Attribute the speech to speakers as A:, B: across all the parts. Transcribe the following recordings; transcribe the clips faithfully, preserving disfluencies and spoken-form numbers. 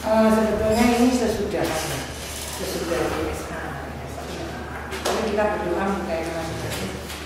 A: Uh, sebetulnya ini sesudah sesudah D S A. Jadi kita berdoa minta yang masih ada.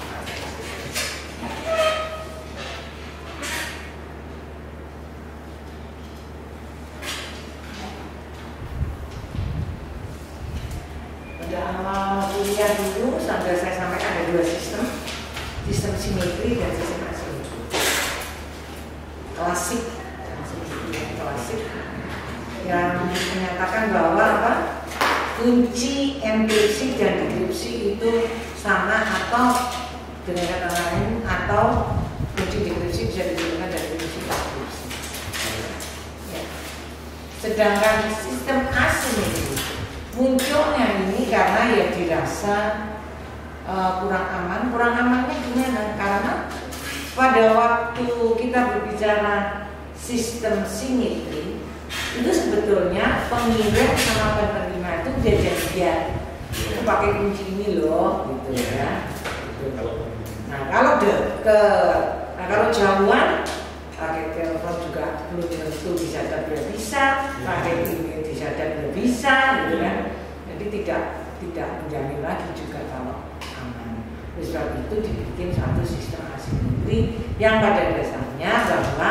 A: Pada awal kuliah dulu sampai saya sampaikan ada dua sistem, sistem simetri dan sistem asimetri. Klasik, klasik yang menyatakan bahwa apa kunci enkripsi dan dekripsi itu sama atau dengan kata lain atau kunci dekripsi bisa digunakan dari kunci enkripsi. Ya. Sedangkan sistem asimetri munculnya ini karena ya dirasa uh, kurang aman. Kurang amannya gimana? Karena pada waktu kita berbicara sistem simetri itu sebetulnya pengirim sama penerima itu udah jadian. Itu pakai kunci ini loh, gitu ya. Nah kalau deket, nah kalau jauhan pakai telepon juga belum tentu bisa dia bisa, pakai email bisa dia bisa, gitu kan. Jadi tidak tidak menjamin lagi juga kalau aman. Oleh sebab itu dibikin satu sistem asimetri yang pada dasarnya bahwa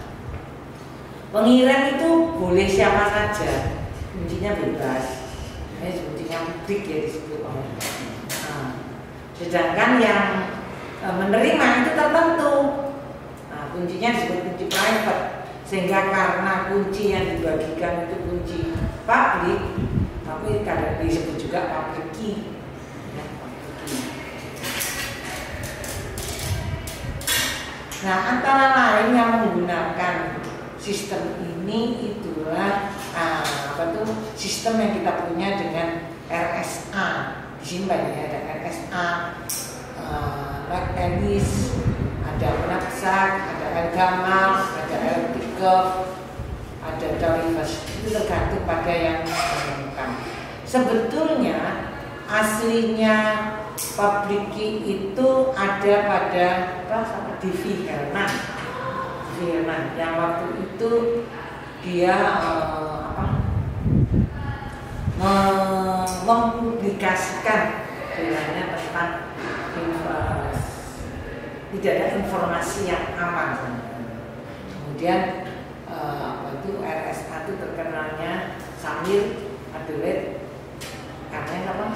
A: pengirim itu boleh siapa saja, kuncinya bebas, ini kuncinya publik ya disebut oleh. Nah, sedangkan yang e, menerima itu tertentu, nah, kuncinya disebut kunci private, sehingga karena kunci yang dibagikan itu kunci publik, tapi kadang disebut juga public key. Ya, public key. Nah, antara lain yang menggunakan sistem ini itulah ah, apa tuh sistem yang kita punya dengan R S A. Di sini banyak ada R S A, uh, Red Ellis, ada Knapsack, ada El Gamal, ada El Tikov, ada Dorifus. Itu tergantung pada yang menemukan. Sebetulnya aslinya public key itu ada pada apa? D V Herman. Firman yang waktu itu dia uh, apa, mempublikasikan bilangnya tentang info, tidak ada informasi yang aman. Kemudian uh, apa itu R S A itu terkenalnya Samir Adelaide karena apa?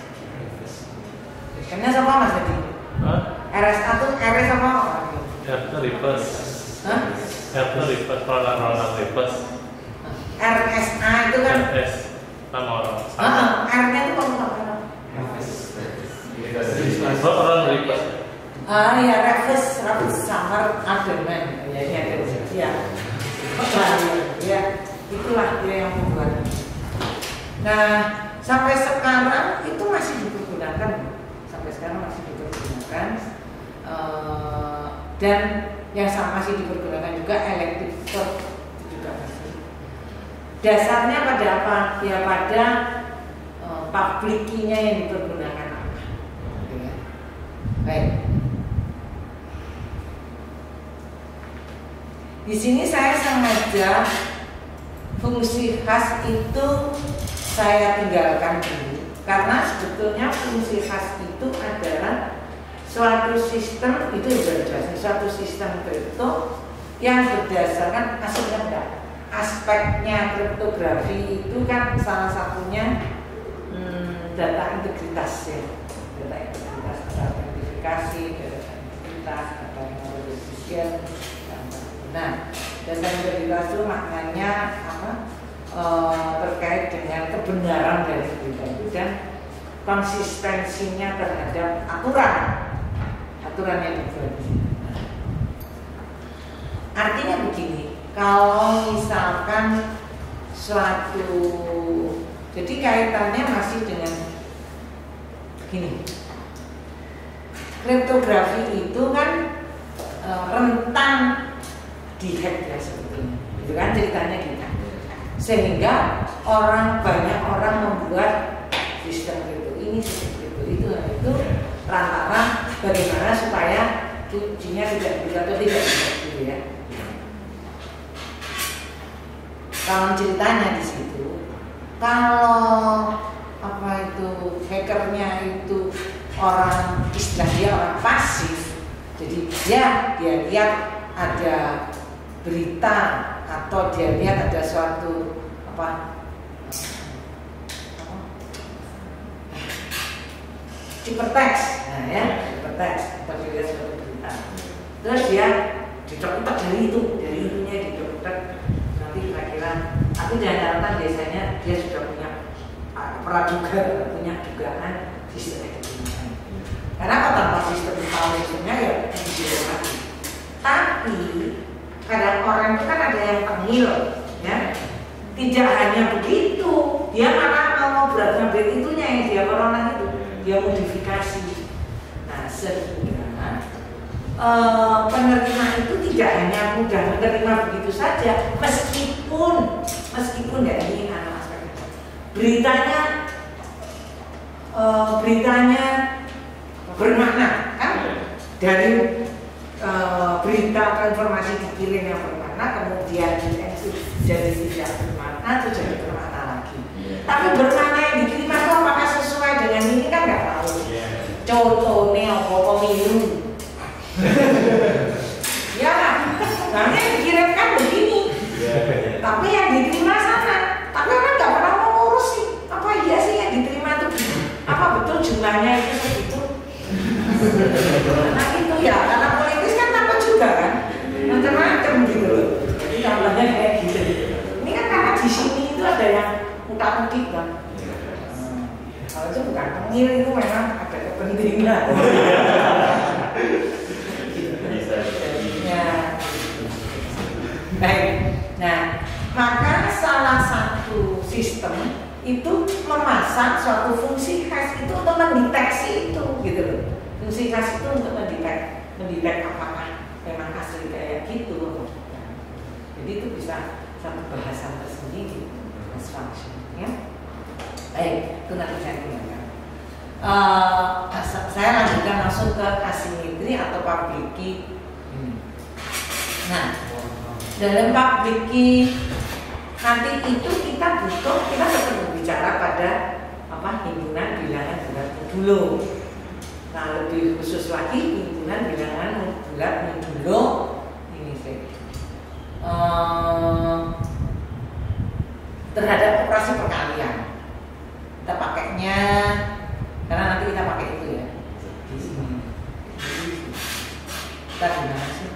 A: Karena sama Mas Edi. R S A itu R S apa?
B: After reverse.
A: Hah?
B: After reverse, program reverse.
A: R S A itu kan
B: R S nama orang.
A: Ah, R-nya itu apa?
B: Orang reverse.
A: Ah ya, reverse, reverse summer adement. Ya, ya, ya. Ya, itulah dia yang membuat. Nah, sampai sekarang itu masih dipergunakan. Sampai sekarang masih dipergunakan. Uh, dan yang sama masih dipergunakan juga elective vote juga masih. Dasarnya pada apa? Ya pada uh, public key-nya yang dipergunakan apa? Ya. Baik. Di sini saya sengaja fungsi khas itu saya tinggalkan dulu karena sebetulnya fungsi khas itu adalah suatu sistem itu berdasarkan suatu sistem kripto yang berdasarkan aspek aspeknya kriptografi itu kan salah satunya hmm, data integritas ya, data integritas, data identifikasi, data integritas, data integritas. Nah, data integritas itu maknanya apa? E, terkait dengan kebenaran dari berita itu dan konsistensinya terhadap aturan. Aturan yang dibuat. Artinya begini, kalau misalkan suatu, jadi kaitannya masih dengan begini, kriptografi itu kan e, rentan dihack ya sebetulnya, itu kan ceritanya kita, sehingga orang banyak orang membuat sistem kripto ini, sistem kripto itu, itu lantaran bagaimana supaya kuncinya tidak bisa atau tidak bisa gitu ya. Kalau ceritanya di situ, kalau apa itu hackernya itu orang istilah dia orang pasif, jadi dia dia lihat ada berita atau dia lihat ada suatu apa hypertext, nah ya hypertext atau dia lihat suatu berita, terus dia dicopot dari itu, dari itunya dicopot. Nanti kira-kira, tapi jangan-jangan biasanya dia sudah punya praduga, punya dugaan sistem eksperimen. Karena kalau tanpa sistem tahu sistemnya ya bisa lagi. Tapi kadang orang itu kan ada yang tengil, ya. Tidak hanya begitu, dia malah mau berat-berat itunya yang dia corona itu, dia modifikasi. Nah, sehingga uh, penerima itu tidak hanya mudah menerima begitu saja, meskipun meskipun ya ini anak aspek beritanya uh, beritanya bermakna kan, dari uh, berita atau informasi dikirim yang bermakna kemudian jadi tidak bermakna itu jadi bermakna lagi. Yeah. Tapi bermakna yang diterima itu apakah sesuai dengan ini kan nggak tahu. Yeah. Contohnya apa pemilu. Ya kan, nanti yang dikirimkan begini. Yeah. Tapi yang diterima sana, tapi orang nggak pernah mau ngurus sih. Apa iya sih yang diterima itu? Apa betul jumlahnya itu segitu? Nah itu ya, karena politis kan takut juga kan, macam-macam gitu. Jadi tambahnya kayak gitu. Ini kan karena di sini itu ada yang utak-utik kan. Hmm. Kalau itu bukan tengil, itu memang ada kepentingan. Ya. Baik. Nah, maka salah satu sistem itu memasang suatu fungsi khas itu untuk mendeteksi itu, gitu loh. Fungsi khas itu untuk mendetek, mendetek apakah memang asli kayak gitu. Jadi itu bisa satu bahasan tersendiri, as function, ya. Baik, itu nanti saya gunakan. Uh, saya lanjutkan langsung ke asimetri atau public key. Nah, dalam public key nanti itu kita butuh, kita tetap berbicara pada apa himpunan bilangan bulat modulo. Nah, lebih khusus lagi himpunan bilangan bulat modulo ini sih uh, terhadap operasi perkalian. Kita pakainya karena nanti kita pakai itu ya di sini. Kita gimana sih?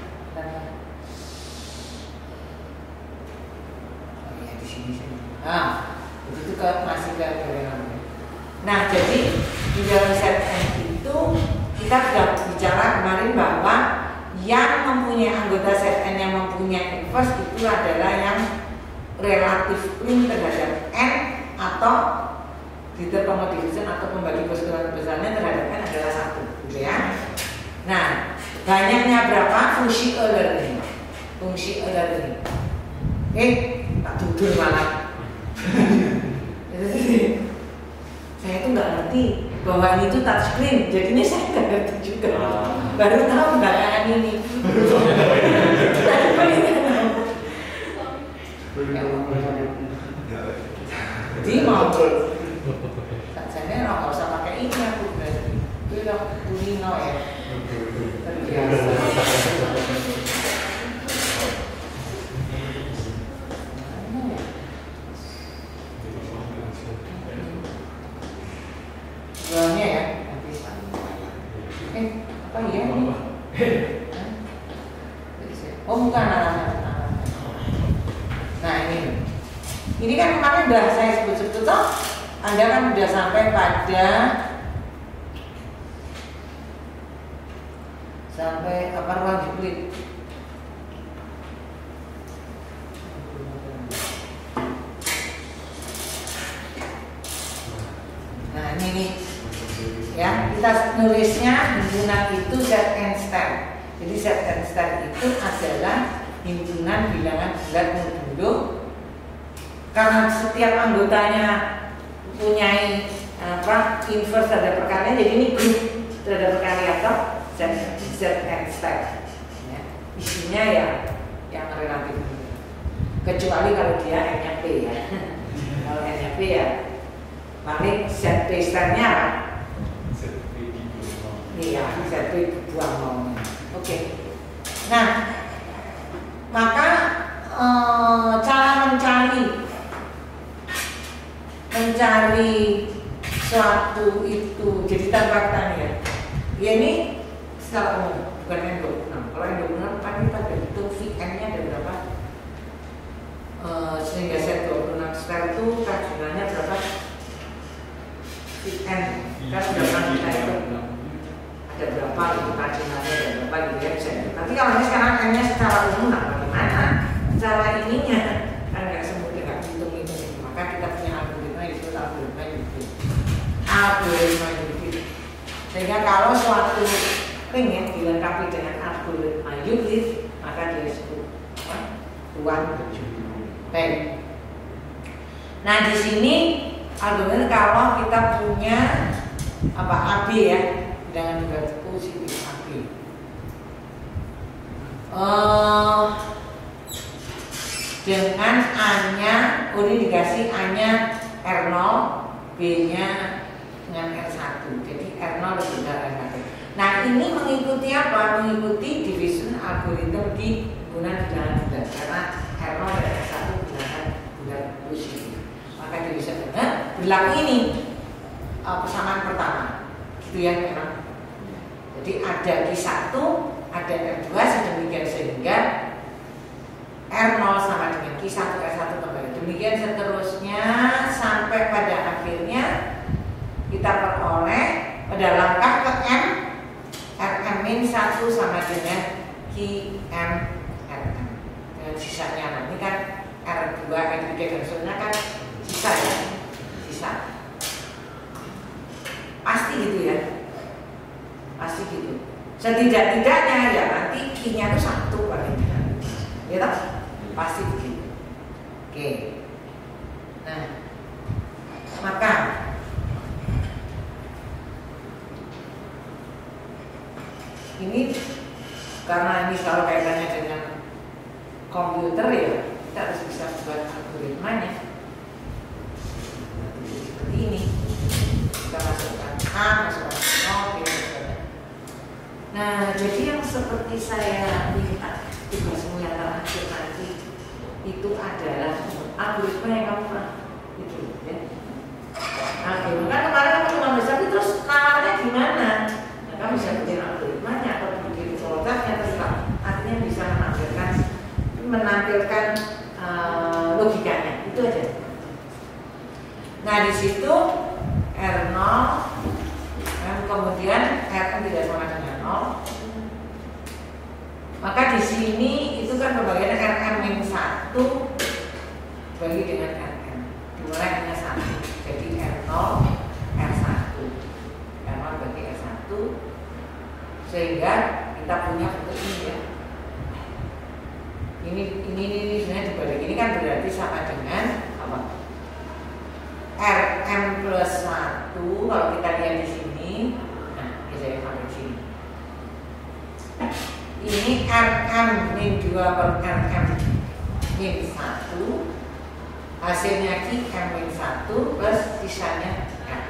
A: Oh ya di sini sini. Ah, itu ke masih ke bilangan. Nah, jadi di dalam set N itu kita sudah bicara kemarin bahwa yang mempunyai anggota set N yang mempunyai inverse itu adalah yang relatif prime terhadap N atau determinant division atau pembagi persekutuan besarnya terhadap N adalah satu, gitu ya. Nah, banyaknya berapa fungsi Euler ini? Fungsi Euler ini. Eh, tak duduk malah. Saya itu nggak ngerti bahwa ini tuh touchscreen, jadi ini saya nggak ngerti juga. Baru tahu belakangan ini. Jadi mau saya nggak usah pakai ini aku berarti itu udah kulino ya. Terbiasa. Jualnya ya, eh apa iya ini? Oh bukan alamat. Nah ini, ini kan kemarin udah saya sebut-sebut toh, Anda kan udah sampai pada sampai apa ruang diplit. Nah ini nih. Ya, kita nulisnya himpunan itu Z N star. Jadi Z N star itu adalah himpunan bilangan bulat modulo. Karena setiap anggotanya punya apa inverse terhadap perkalian, jadi ini grup terhadap perkalian atau Z N star. Ya, isinya ya yang relatif. kecuali kalau dia N-nya P ya. Kalau N-nya P ya paling Z P sternya apa? Iya, Z P buang maunya. Oke. Nah, maka ee, cara mencari mencari suatu itu jadi tanpa tanya ya. Ya ini secara umum bukan N dua puluh enam. Kalau N dua puluh enam kan kita hitung V N-nya ada berapa? E, sehingga Z dua puluh enam star itu kandungannya berapa? V N kan sudah pernah kita hitung ada berapa itu kandungannya ada berapa gitu ya bisa. Tapi kalau ini sekarang N-nya secara umum nah bagaimana? Secara ininya kan nggak semudah nggak hitung itu. Maka kita punya algoritma itu algoritma itu algoritma itu. Sehingga kalau suatu ring yang dilengkapi dengan algoritma Euclid maka dia disebut ruang ring. Nah di sini algoritma kalau kita punya apa A B ya dengan juga positif A B. Uh, dengan A-nya, oh ini dikasih A-nya R nol, B-nya dengan R satu. Jadi R nol lebih dari R satu. Nah ini mengikuti apa? Mengikuti division algoritma di gunakan bilangan bulat karena R nol dan R satu gunakan bulat positif. Maka dia bisa dengan berlaku ini uh, persamaan pertama, gitu ya memang. Jadi ada Q satu, ada R dua sedemikian sehingga R nol sama dengan Q satu, R satu kembali. Demikian seterusnya sampai pada akhirnya kita peroleh pada langkah ke M R M min satu sama dengan Q M R M. Dan sisanya nanti kan R dua, R tiga dan seterusnya kan sisa ya, sisa. Pasti gitu ya, pasti gitu. Setidak-tidaknya ya nanti Q-nya itu satu paling tidak, ya toh? Pasti begitu. Oke. Nah, maka ini karena ini selalu kaitannya dengan komputer ya, kita harus bisa buat algoritmanya seperti ini. Kita masukkan A, masukkan O, B, nah jadi yang seperti saya lihat tugasmu yang terakhir nanti itu adalah algoritma yang kamu pernah itu ya. Algoritma kan kemarin kamu cuma bisa terus nalarnya gimana? Nah, kamu bisa bikin algoritmanya atau bikin produk-nya terserah. Artinya bisa menampilkan menampilkan uh, logikanya itu aja. Nah di situ R nol dan kemudian R n tidak sama dengan nol. Maka di sini itu kan pembagian R M min satu bagi dengan R M dimulai dengan satu. Jadi R nol R satu R nol bagi R satu sehingga kita punya bentuk ini ya. Ini ini ini sebenarnya dibalik ini kan berarti sama dengan apa? R M plus satu kalau kita lihat di sini. Nah, saya pakai sini. Ini R M min dua per R M min satu hasilnya Q M min satu plus sisanya R.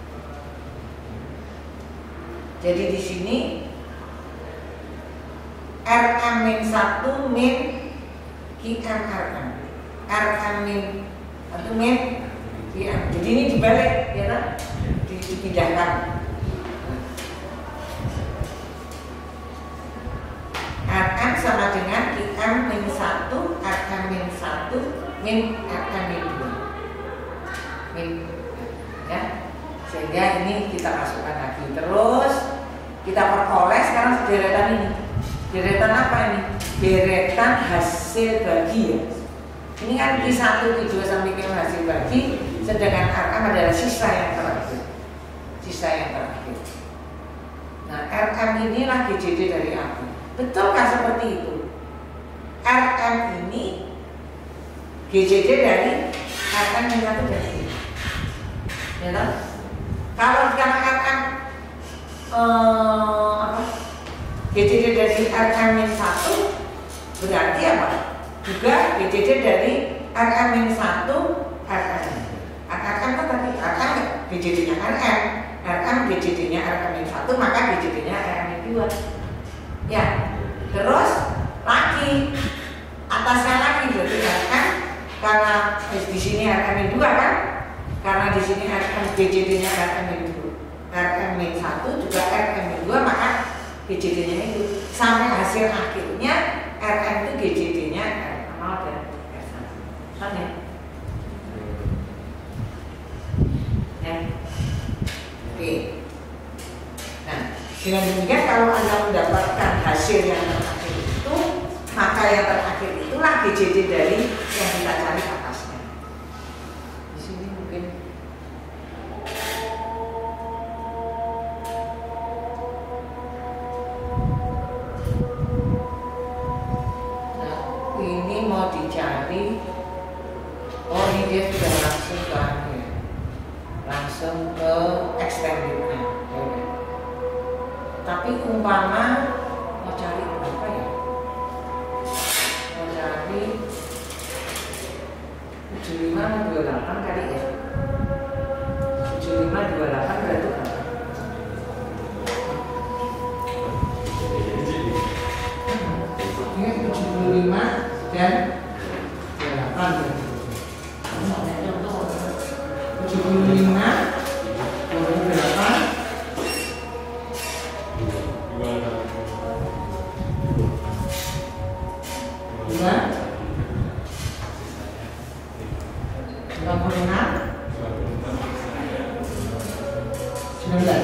A: Jadi di sini R M min satu min Q M R M R M min satu min Q M. Jadi ini dibalik ya kan? Dipindahkan. R M sama dengan Q M min satu, R M min satu, min R M min dua min, ya. Sehingga ini kita masukkan lagi. Terus kita peroleh sekarang deretan ini. Deretan apa ini? Deretan hasil bagi ya. Ini kan Q satu, Q dua sampai Q hasil bagi. Sedangkan R M adalah sisa yang terakhir. Sisa yang terakhir. Nah R M inilah G J D dari aku. Betulkah seperti itu? R M ini G J D dari R M min satu dari ini. Ya toh? Kalau sekarang R M eh, apa? G J D dari R M min satu berarti apa? G juga D C D dari R M minus satu R M. R M kan tadi R M D C D-nya R M, R M D C D-nya R M minus satu, maka D C D-nya R M minus dua. Ya, terus lagi atasnya lagi berarti R M karena di sini R M minus dua kan, karena di sini R M D C D-nya R M minus dua, R M minus satu juga R M minus dua, maka D C D-nya itu sampai hasil akhirnya R M itu D C D-nya R nol dan R satu. Paham ya? Ya. Oke. Nah, dengan demikian kalau Anda mendapatkan hasil yang terakhir itu, maka yang terakhir itulah D C D dari yang kita cari atasnya. Di sini mungkin ini mau dicari. Oh, ini dia sudah langsung ke akhir, langsung ke extendednya. Tapi umpama mau cari berapa ya? Mau cari tujuh puluh lima dua puluh delapan kali ya. tujuh puluh lima dua puluh delapan berarti berapa? Ini tujuh puluh lima dan dua puluh delapan berarti. tujuh puluh lima dua puluh delapan dua dua puluh enam sembilan belas.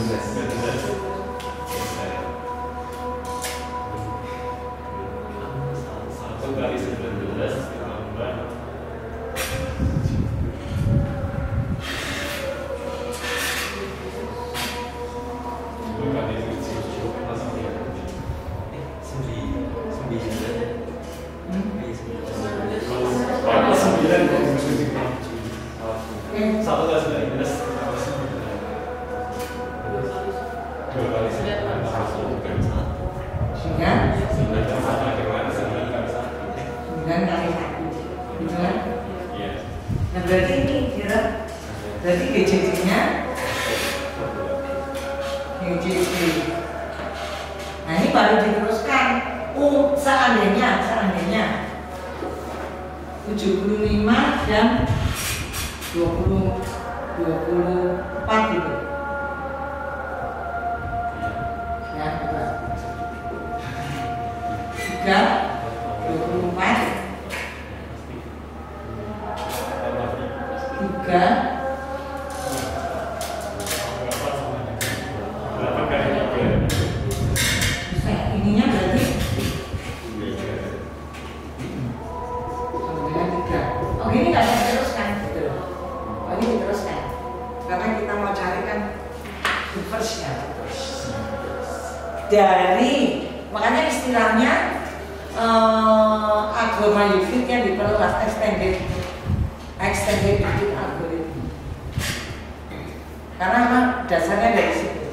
A: Dari makanya istilahnya uh, agama Euclid yang diperluas extended extended Euclid algorithm, karena memang dasarnya dari situ.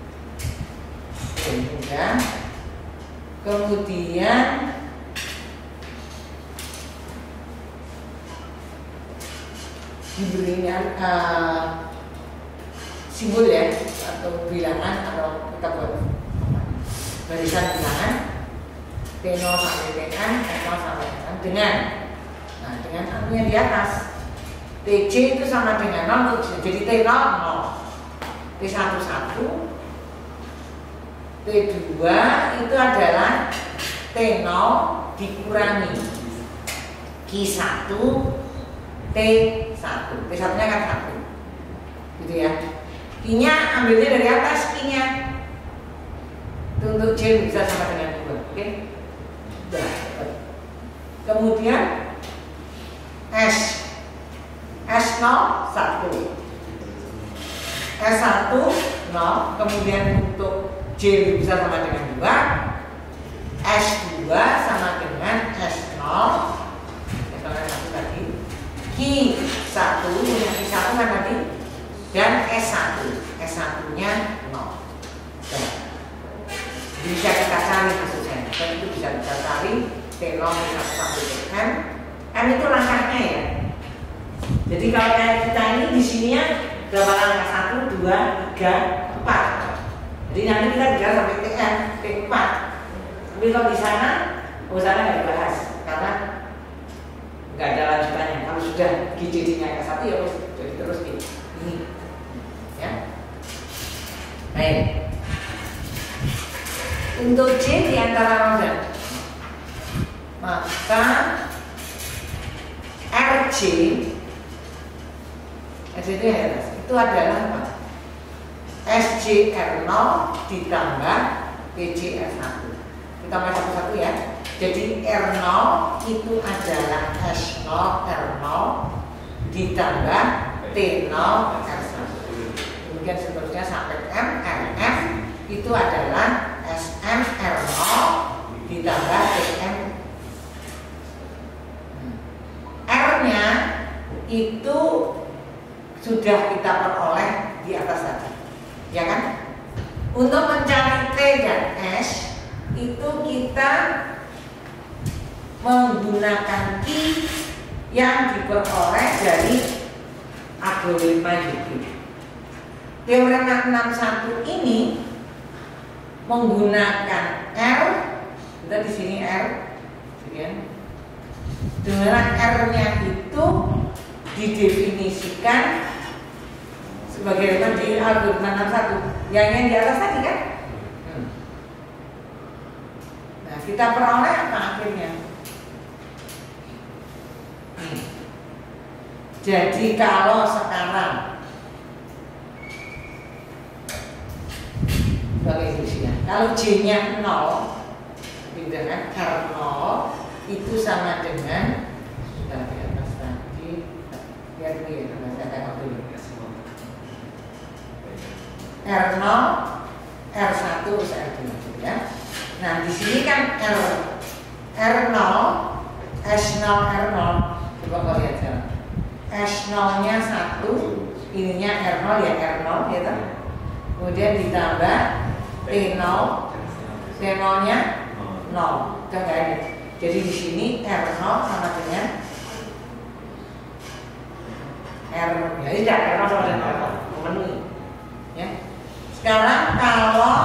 A: Kemudian kemudian diberinya uh, simbol ya atau bilangan atau kita buat barisan bilangan T nol sampai T N, T nol sampai T N dengan nah dengan anunya di atas T C itu sama dengan nol, jadi T nol nol, T satu satu, T dua itu adalah T nol dikurangi Q satu T satu, T satu nya kan satu gitu ya. Q nya ambilnya dari atas, Q nya untuk J bisa sama dengan dua, oke? Okay? Kemudian S S nol satu, S satu nol, kemudian untuk J bisa sama dengan dua, S dua sama dengan S nol, satu tadi, Q satu punya Q satu kan tadi, dan S satu, S satu nya nol. Bisa kita cari maksud saya, dan itu bisa kita cari T nol, T satu sampai T M. M itu langkahnya ya. Jadi kalau kayak kita ini di sininya berapa langkah? satu, dua, tiga, empat. Jadi nanti kita bicara sampai T M, T empat. Tapi kalau di sana, oh sana nggak dibahas karena nggak ada lanjutannya. Kalau sudah G C D-nya ke satu ya jadi terus di ini, ya. Baik. Untuk J di antara roda, maka R J R J itu ya, itu adalah apa? S J R nol ditambah P J R satu. Kita mulai satu-satu ya. Jadi R nol itu adalah S nol R nol ditambah T nol R satu. Kemudian seterusnya sampai M, R M itu adalah S M R nol ditambah T M. R-nya itu sudah kita peroleh di atas tadi, ya kan? Untuk mencari T dan S itu kita menggunakan key yang diperoleh dari algoritma Yuklid. Teorema enam puluh satu ini menggunakan R, kita di sini R, sekian. Dengan R-nya itu didefinisikan sebagai apa di algoritma enam puluh satu. Yang yang di atas tadi kan? Nah, kita peroleh apa akhirnya? Nih. Jadi kalau sekarang sebagai fungsinya, kalau J-nya nol, dengan R nol itu sama dengan sudah di atas tadi, biar dulu ya, saya tengok dulu. R nol, R satu, R dua ya. Nah di sini kan R R nol, S nol, R nol, coba kau lihat sekarang. S nol-nya satu, ininya R nol ya R nol gitu. Kemudian ditambah T nol, T nol-nya nol, udah nggak ada. Jadi di sini R nol sama dengan R, ya tidak R nol sama dengan R nol memenuhi. Ya. Sekarang kalau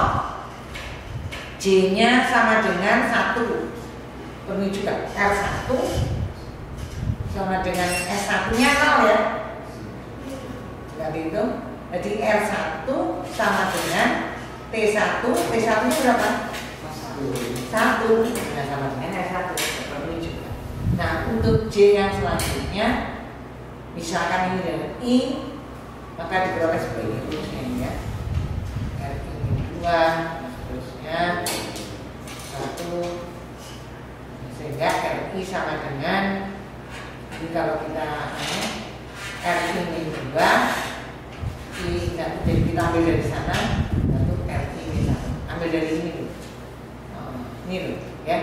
A: J-nya sama dengan satu, penuhi juga R satu sama dengan S satu-nya nol ya. Berarti itu, jadi R satu sama dengan T satu, T satu-nya berapa? Satu, nah sama dengan R satu, penuhi juga. Nah untuk J yang selanjutnya, misalkan ini dengan I, maka diperoleh sebagai ini ya. R ini dua, seterusnya satu, sehingga R I sama dengan ini kalau kita R ini dua, I jadi kita ambil dari sana, satu R I ini satu, ambil dari ini dulu, oh, ini dulu ya,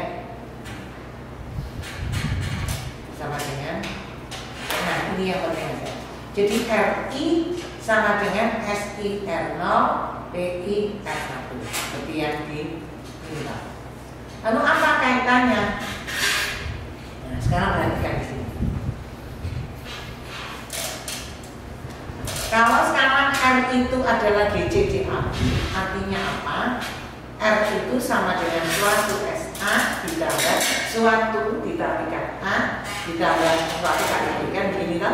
A: sama dengan, nah ini yang penting ya. Jadi R I sama dengan S I R nol, T I R satu, seperti yang di ini. Lalu apa kaitannya? Nah, sekarang perhatikan di sini. Kalau sekarang R itu adalah G C D A B, artinya apa? R itu sama dengan suatu S A ditambah suatu dikalikan A ditambah suatu dikalikan begini toh?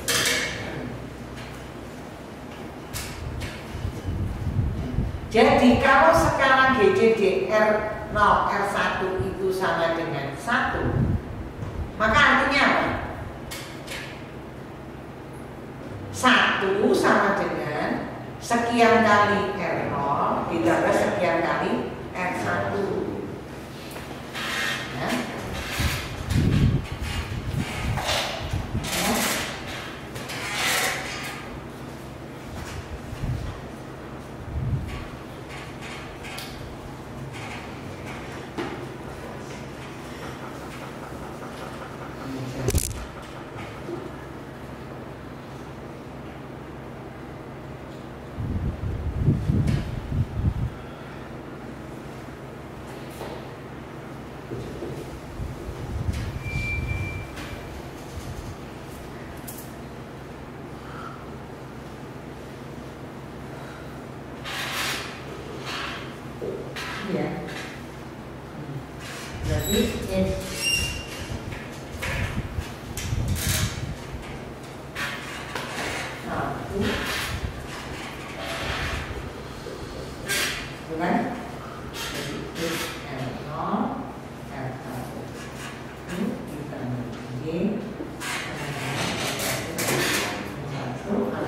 A: Jadi kalau sekarang G C D R nol R satu itu sama dengan satu, maka artinya apa? satu sama dengan sekian kali R nol ditambah sekian kali R satu ya. Ya.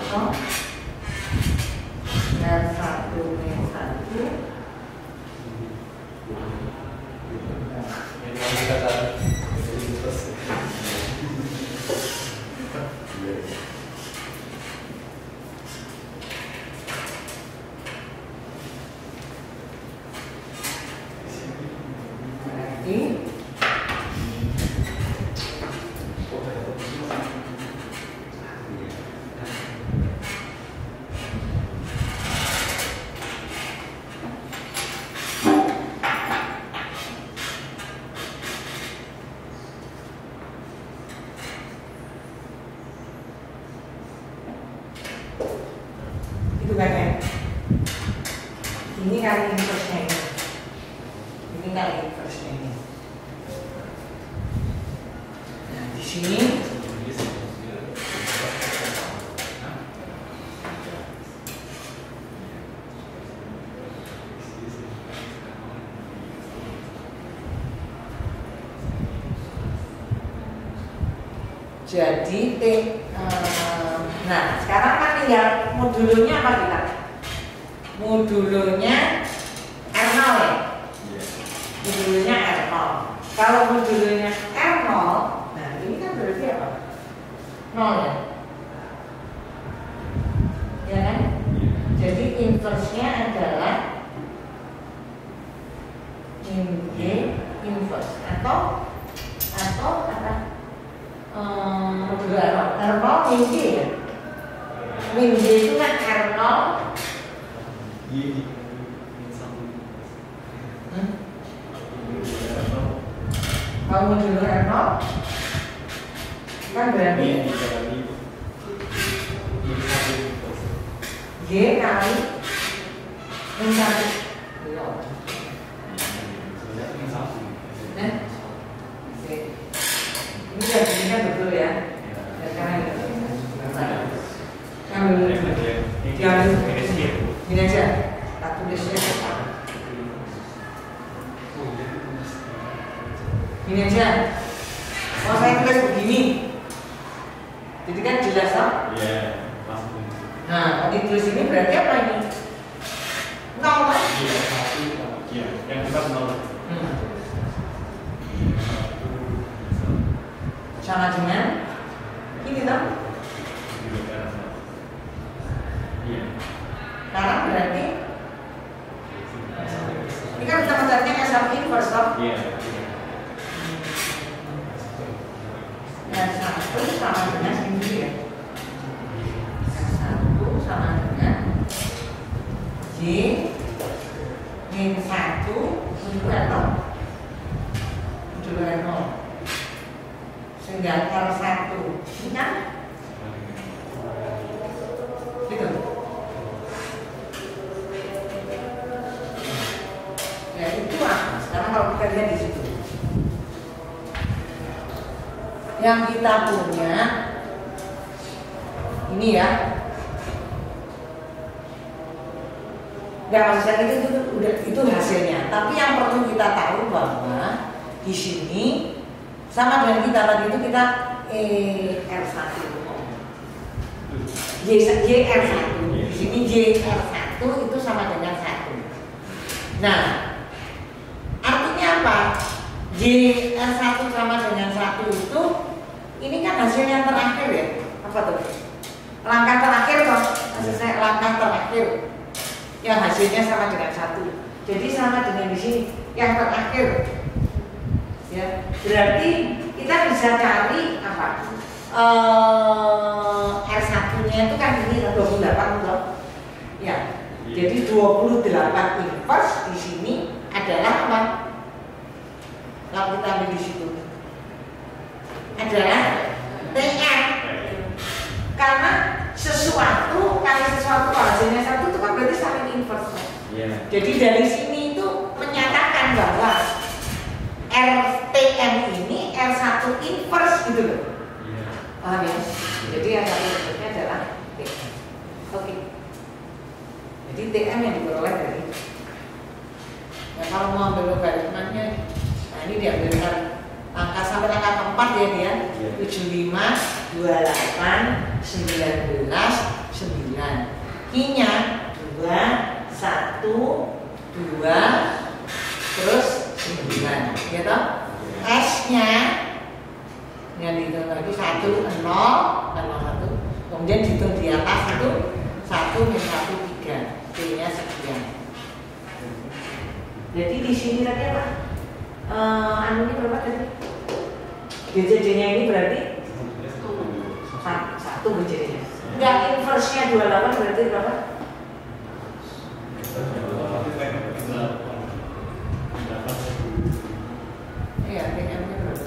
A: kosong R satu min satu. Itu kan ya. Ini kali inverse-nya ini. Ini kali inverse-nya ini. Nah, di sini jadi T. Um, nah, sekarang kan tinggal modulonya apa kita? Modulonya R nol ya? Modulonya R nol. Kalau modulonya R nol, nah ini kan berarti apa? nol ya? Ya kan? Jadi inverse-nya adalah in G inverse atau atau apa? Hmm, modulo R nol. R nol min G ya? Min G itu kan R nol. Hmm? Kalau modulo R nol kan berarti G kali min satu. Nah, ini jadinya betul ya. Sekarang ambil diambil ini aja, tak tulisnya ini aja. Oh, saya tulis begini, jadi kan jelas toh?
B: Iya.
A: Nah, kalau ditulis ini berarti apa ini? Nol kan?
B: Iya, satu. Iya, yang kita nol.
A: Hmm. Sama dengan ini toh?
B: Iya.
A: Sekarang berarti ini kan kita mencarinya S satu inverse toh?
B: Iya.
A: S satu sama dengan ini ya. S satu sama dengan J min satu untuk R nol. Untuk R nol. Sehingga R satu ini kan gitu. Ya itu apa? Sekarang kalau kita lihat di situ, yang kita punya ini ya, nggak maksudnya itu, itu udah itu hasilnya. Tapi yang perlu kita tahu bahwa di sini sama dengan kita tadi itu kita E R satu, J, J R satu, di sini J R satu itu sama dengan satu. Nah, artinya apa? J R satu sama dengan satu itu, ini kan hasil yang terakhir ya? Apa tuh? Langkah terakhir toh? Maksud saya langkah terakhir yang hasilnya sama dengan satu. Jadi sama dengan di sini yang terakhir. Ya, berarti kita bisa cari apa? Uh, R satu-nya itu kan ini dua puluh delapan toh? Ya. Jadi dua puluh delapan inverse di sini adalah apa? Kalau kita ambil di situ adalah T N. Karena sesuatu kali sesuatu hasilnya satu itu kan berarti saling inverse. Yeah. Jadi dari sini itu menyatakan bahwa R T N ini R satu inverse gitu loh. Yeah. Paham ya? Jadi yang satu inverse adalah T N. Oke. Okay. Jadi T N yang diperoleh dari itu. Ya, kalau mau ambil logaritmanya, nah ini diambilkan angka sampai angka keempat ya dia, tujuh puluh lima, dua puluh delapan, sembilan belas, sembilan. Q-nya dua, satu, dua, terus sembilan. Gitu. S-nya yang dihitung lagi satu, nol, nol, satu. Kemudian dihitung di atas itu satu, minus satu, tiga. T-nya sekian. Jadi di sini tadi apa? Uh, anunya berapa tadi? B C D-nya ini berarti satu B C D-nya. Enggak, inverse-nya dua puluh delapan berarti berapa? Iya, T M-nya berapa?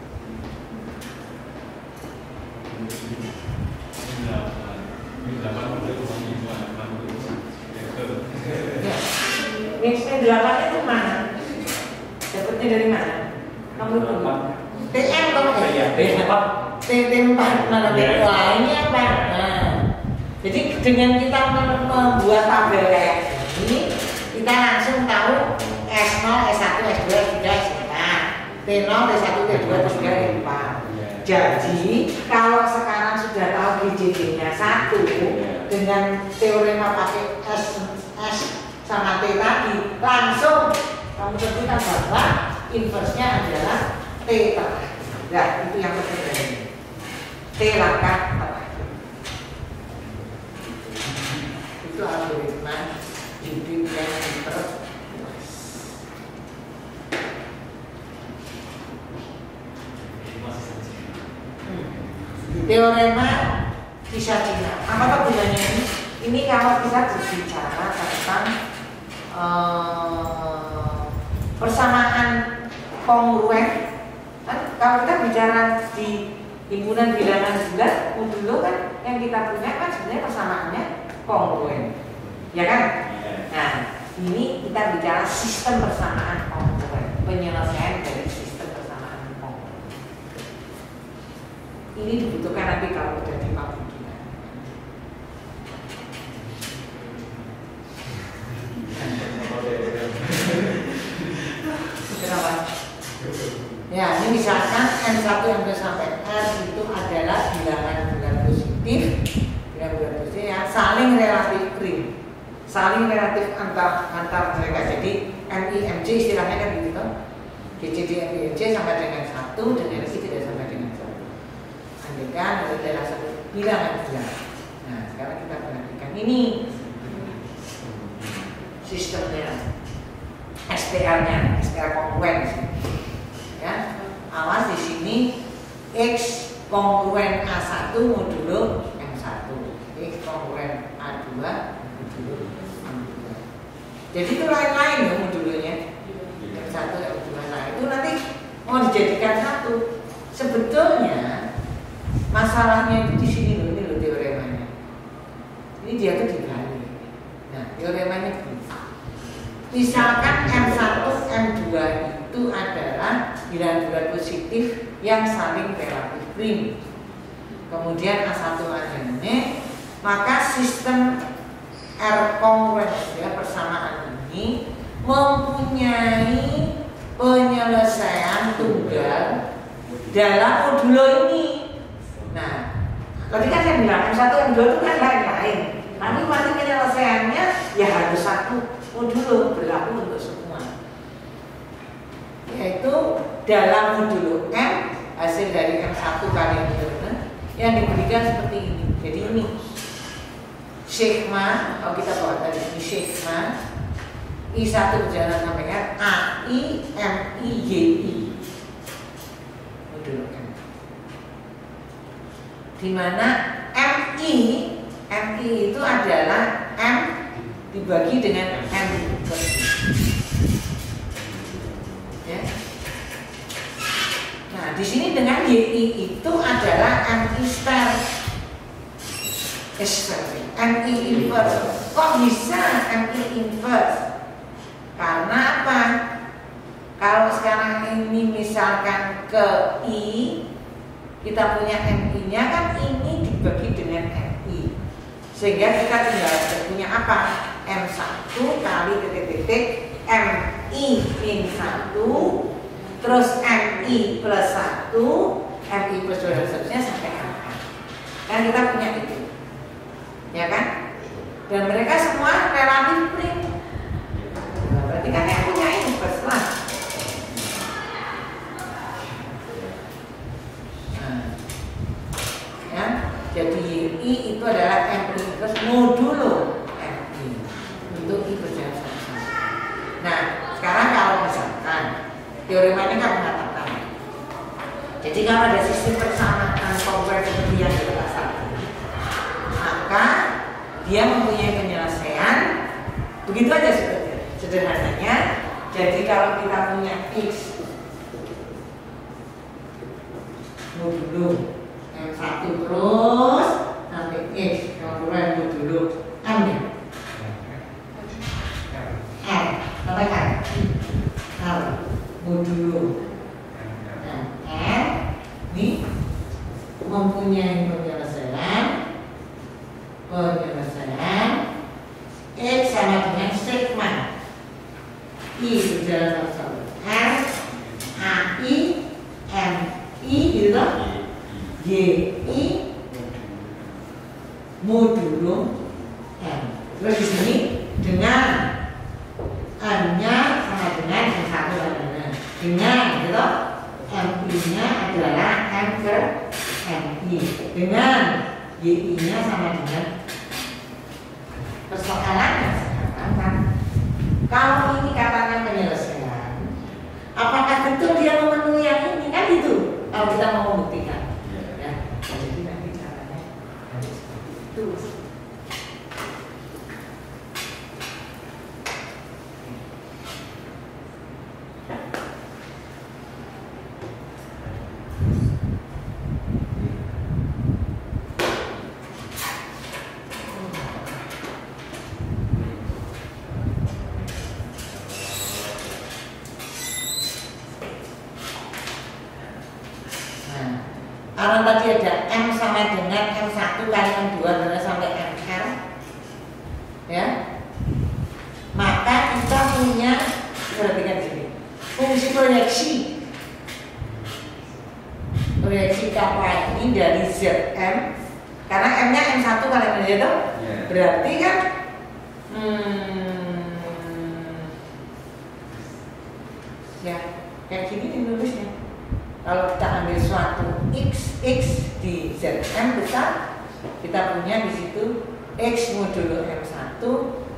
A: Mixnya delapan itu mana? Dapatnya dari mana? Kamu dulu. T M kamu ya? T empat. T empat mana? Wah ini apa? Nah, jadi dengan kita membuat tabel kayak ini, kita langsung tahu S nol, S satu, S dua, S tiga, S empat, T nol, T satu, T dua, T tiga, T empat. Jadi kalau sekarang sudah tahu B C D-nya satu dengan teorema pakai S, S sama T tadi, langsung kamu tentukan bahwa inverse-nya adalah T terakhir. Nah, itu yang terjadi. T langkah terakhir. Itu algoritma hidup yang diperluas. Teorema kisah Cina. Apa gunanya ini? Ini kalau kita berbicara tentang uh, persamaan kongruen, kan kalau kita bicara di himpunan bilangan bulat, modulo kan yang kita punya kan sebenarnya persamaannya kongruen, ya kan? Nah, ini kita bicara sistem persamaan kongruen, penyelesaian dari sistem persamaan kongruen. Ini dibutuhkan nanti kalau udah di pabrik. Kenapa? Ya, ini misalkan M satu, M dua sampai R itu adalah bilangan-bilangan positif, bilangan-bilangan positif yang saling relatif krim, saling relatif antar antar mereka. Jadi M I M J istilahnya kan gitu. G C D M I M J sampai dengan satu dan R I tidak sampai dengan satu. Andaikan adalah satu bilangan bilangan. Nah, sekarang kita perhatikan ini sistemnya, S T R-nya, S T R kongruen. Ya, awas di sini X kongruen A satu modulo M satu, X kongruen A dua modulo M dua. Jadi itu lain-lain ya modulonya. M satu, M dua. Nah, itu nanti mau dijadikan satu. Sebetulnya masalahnya itu di sini loh, ini loh teoremanya. Ini dia tuh dibalik. Nah, teoremanya begini. Misalkan M satu, M dua itu adalah bilangan positif yang saling relatif krim. Kemudian A satu A N, maka sistem R kongruen ya, persamaan ini mempunyai penyelesaian tunggal dalam modulo ini. Nah, tadi kan saya bilang M satu, M dua itu kan lain-lain. Tapi nanti penyelesaiannya ya harus satu modulo, berlaku untuk semua. Yaitu dalam modulo M hasil dari M satu kali M dua yang diberikan seperti ini. Jadi ini sigma, kalau kita bawa tadi ini sigma I satu berjalan sampai R A I M I Y I modulo M, di mana M I M I itu adalah M dibagi dengan M ya. Nah, di sini dengan Y I itu adalah M I star, M I inverse. Kok bisa M I inverse? Karena apa? Kalau sekarang ini misalkan ke I, kita punya M I-nya kan ini dibagi dengan M I, sehingga kita tinggal punya apa? M satu kali titik-titik M I min satu, terus M I plus satu, M I plus dua dan seterusnya sampai M. Kan kita punya itu. ya kan? Dan mereka semua relatif print. Nah, berarti kan yang punya inverse lah. Nah, ya, jadi I itu adalah M inverse modulo M I untuk I berjalan sama-sama. Nah, sekarang kalau misalkan teorema ini kan mengatakan, jadi kalau ada sistem persamaan komplit seperti yang kita rasakan, maka dia mempunyai penyelesaian begitu aja sebetulnya. Sederhananya, jadi kalau kita punya X modulo M satu terus sampai X kemudian modulo M ya M sampai kan L modulo nah, M ini mempunyai penyelesaian penyelesaian X sama dengan sigma I berjalan sama M A I M I gitu Y I modulo M. Terus di sini dengan M-nya sama dengan M satu dengan gitu M I-nya adalah M ke M I dengan Y I-nya sama dengan persoalannya sekarang. Kalau ini katanya penyelesaian, apakah betul dia memenuhi yang ini kan itu? Kalau kita mau membuktikan, ya. Jadi nanti caranya harus seperti itu. Karena tadi ada M sama dengan M satu kali M dua adalah sampai M L, ya, maka kita punya, perhatikan sini, fungsi proyeksi proyeksi kapal ini dari Z M, karena M nya M satu kali M dua itu, berarti kan hmm, ya kayak gini nulisnya. Kalau kita ambil suatu X, X di Z M besar, kita punya di situ X modulo M satu,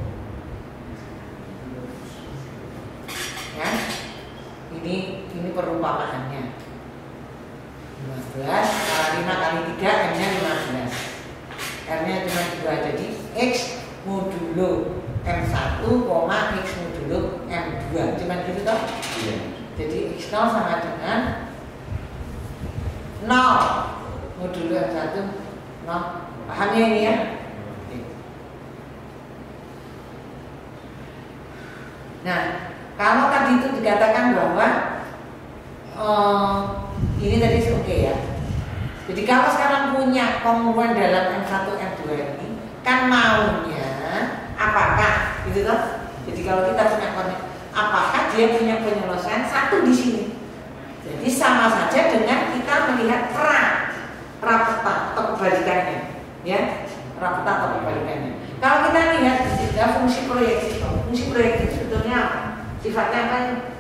A: ya, ini ini perumpamaannya lima belas kali lima kali tiga, M nya lima belas, R nya cuma dua, jadi X modulo M satu, X modulo M dua, cuma gitu toh? Jadi X nol sama dengan nol modulo M satu nol. Pahamnya ini ya? Nah, kalau tadi itu dikatakan bahwa uh, ini tadi oke okay ya. Jadi kalau sekarang punya kongruan dalam M satu M dua ini, kan maunya apakah gitu toh? Jadi kalau kita punya konek, apakah dia punya penyelesaian satu di sini? Jadi sama saja dengan kita melihat pra rapeta atau kebalikannya, ya, rapeta atau kebalikannya. Kalau kita lihat di sini fungsi proyeksi, fungsi proyeksi sebetulnya apa? Sifatnya apa?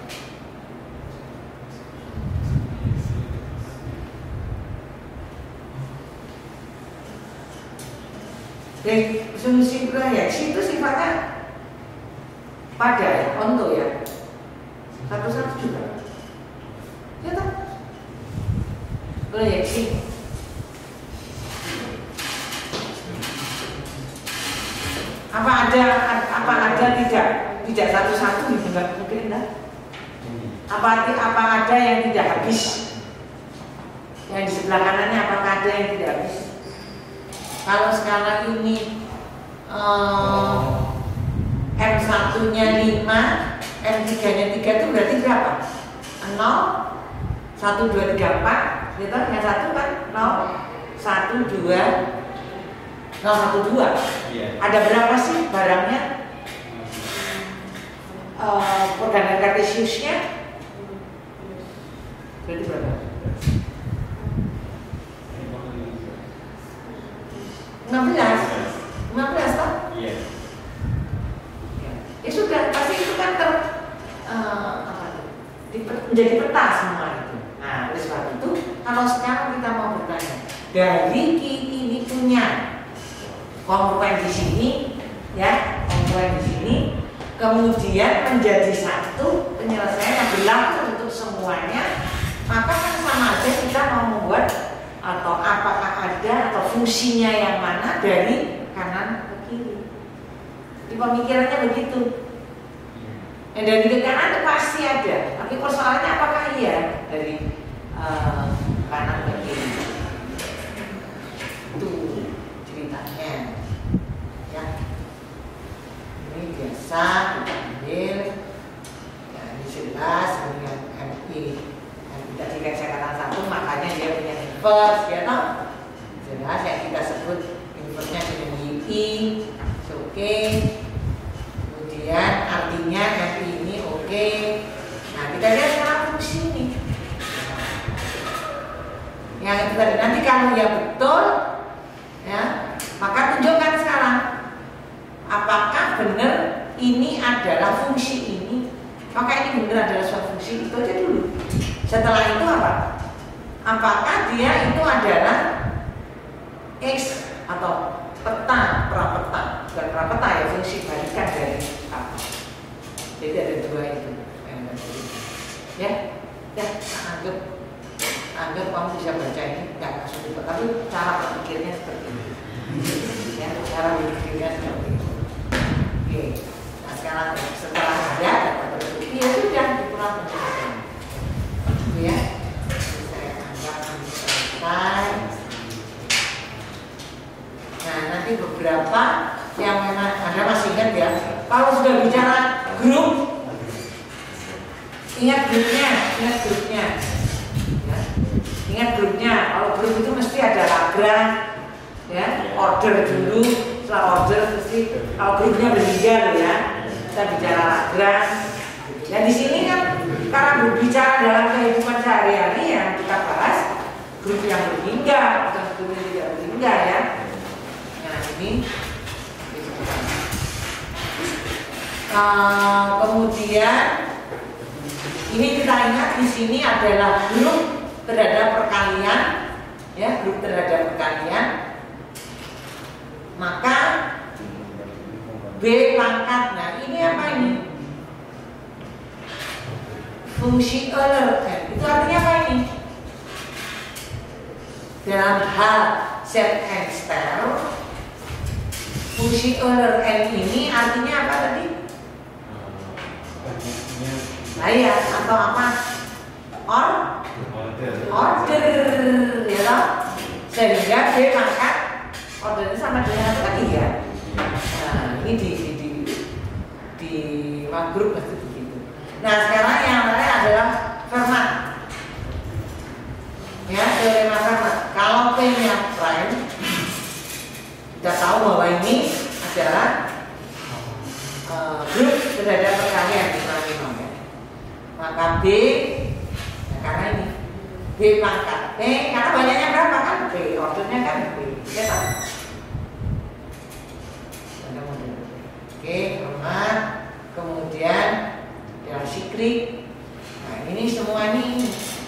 A: Jadi fungsi proyeksi itu sifatnya pada ya, onto ya, satu-satu juga. Ya toh? Proyeksi. Apa ada apa ada tidak tidak satu-satu gitu enggak mungkin enggak? Apa apa ada yang tidak habis? Yang di sebelah kanannya apakah ada yang tidak habis? Kalau sekarang ini um, M satu-nya lima, M tiga-nya tiga itu berarti berapa? nol, satu, dua, tiga, empat, gitu, yang satu kan nol, satu, dua, nol, satu, dua. Yeah. Ada berapa sih barangnya? Uh, Pergerakan Kartesiusnya berarti berapa? enam belas. menjadi peta semua itu. Nah, oleh sebab itu, kalau sekarang kita mau bertanya, dari key ini punya kongruen di sini, ya, kongruen di sini, kemudian menjadi satu penyelesaian yang berlaku untuk semuanya, maka kan sama aja kita mau membuat atau apakah ada atau fungsinya yang mana dari kanan ke kiri. Di pemikirannya begitu. Dan dari kiri kanan itu pasti ada. Tapi persoalannya apakah iya dari uh, kanan ke kiri? Itu ceritanya. Ya. Ini biasa kita ambil. Ya, ini jelas ini yang M I. Yang tidak dikatakan satu, makanya dia punya inverse, ya toh? Jelas yang kita sebut inverse-nya dengan Y I. Oke. Okay. Kemudian artinya M I ini oke. Okay. Nah, kita lihat sekarang fungsi ini. Yang itu nanti kalau ya betul, ya, maka tunjukkan sekarang apakah benar ini adalah fungsi ini. Maka ini benar adalah suatu fungsi, itu aja dulu. Setelah itu apa? Apakah dia itu adalah X atau peta, prapeta, bukan prapeta ya, fungsi balikan dari apa? Jadi ada dua itu. Ya, ya, anggap, anggap kamu bisa baca ini nggak sulit, tapi cara berpikirnya seperti ini. Ya, cara berpikirnya seperti itu. Oke, nah sekarang setelah ada dapat berpikir, ya sudah dipulang penjelasan. Ya, saya anggap selesai. Nah, nanti beberapa yang memang Anda masih ingat ya, kalau sudah bicara grup, ingat grupnya, ingat grupnya, ya. Ingat grupnya. Kalau grup itu mesti ada Lagrange, ya, order dulu, setelah order mesti. Kalau grupnya bertiga loh ya, kita bicara Lagrange. Ya di sini kan karena berbicara dalam kehidupan sehari-hari yang kita bahas grup yang berhingga, bukan grup yang tidak berhingga ya. Nah ini uh, kemudian ini kita ingat di sini adalah grup terhadap perkalian, ya, grup terhadap perkalian. Maka B pangkat, nah ini apa ini? Fungsi Euler, itu artinya apa ini? Dalam hal Z and stel, fungsi Euler n ini artinya apa tadi? Nah ya, atau apa? Or? Order, ya toh? Sehingga B pangkat ordernya sama dengan apa tadi ya? Nah ini di di di, di grup pasti begitu. Nah sekarang yang lain adalah Fermat. Ya, teorema Fermat. Kalau P-nya prime, kita tahu bahwa ini adalah uh, grup terhadap perkalian di Marino ya. Maka B, ya karena ini B pangkat P, karena banyaknya berapa kan B, ordernya kan B, ya tak? Oke, Fermat. Kemudian yang siklik. Nah ini semua ini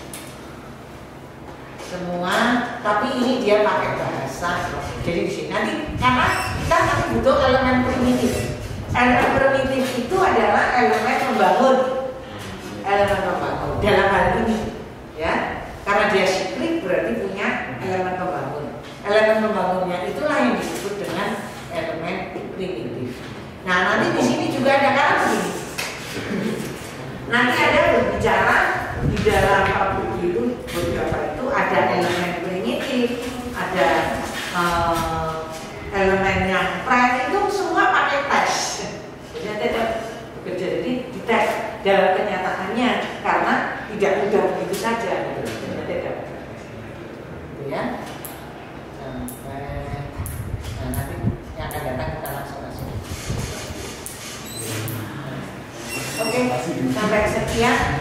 A: semua, tapi ini dia pakai bahasa. Jadi di sini nanti karena kita nanti butuh elemen primitif. Elemen primitif itu adalah elemen membangun, elemen membangun dalam hal ini, ya. Karena dia siklik berarti punya elemen pembangun. Elemen pembangunnya itulah yang disebut dengan elemen primitif. Nah nanti di sini juga ada karena begini. Nanti ada berbicara di dalam buku itu beberapa itu ada elemen primitif, ada uh, elemen yang prime itu semua pakai tes. Jadi tidak bekerja jadi dites dalam kenyataannya karena tidak mudah begitu saja. Jadi tidak, gitu ya. Sampai nah, nanti yang akan datang kita langsung langsung. Oke, sampai sekian.